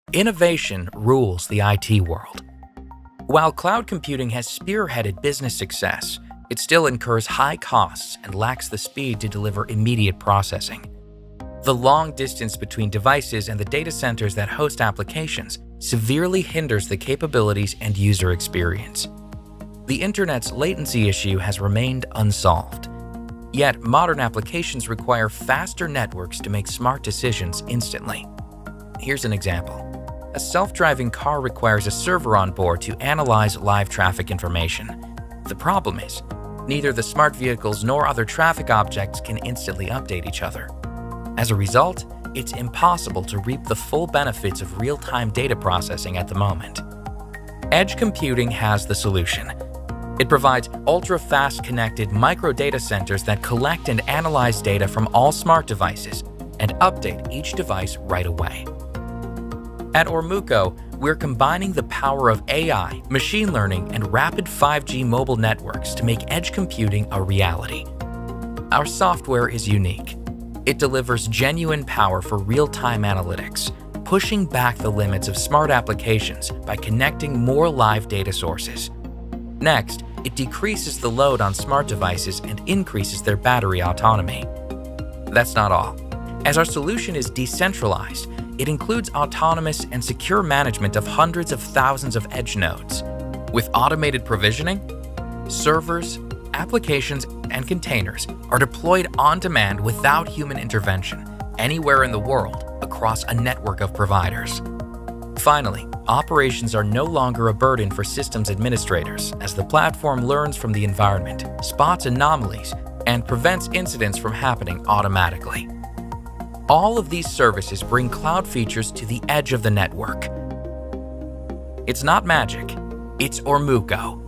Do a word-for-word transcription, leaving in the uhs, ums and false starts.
Innovation rules the I T world. While cloud computing has spearheaded business success, it still incurs high costs and lacks the speed to deliver immediate processing. The long distance between devices and the data centers that host applications severely hinders the capabilities and user experience. The Internet's latency issue has remained unsolved. Yet, modern applications require faster networks to make smart decisions instantly. Here's an example. A self-driving car requires a server on board to analyze live traffic information. The problem is, neither the smart vehicles nor other traffic objects can instantly update each other. As a result, it's impossible to reap the full benefits of real-time data processing at the moment. Edge computing has the solution. It provides ultra-fast connected micro data centers that collect and analyze data from all smart devices and update each device right away. At Ormuco, we're combining the power of A I, machine learning, and rapid five G mobile networks to make edge computing a reality. Our software is unique. It delivers genuine power for real-time analytics, pushing back the limits of smart applications by connecting more live data sources. Next, it decreases the load on smart devices and increases their battery autonomy. That's not all. As our solution is decentralized, it includes autonomous and secure management of hundreds of thousands of edge nodes. With automated provisioning, servers, applications, and containers are deployed on demand without human intervention, anywhere in the world across a network of providers. Finally, operations are no longer a burden for systems administrators as the platform learns from the environment, spots anomalies, and prevents incidents from happening automatically. All of these services bring cloud features to the edge of the network. It's not magic, it's Ormuco.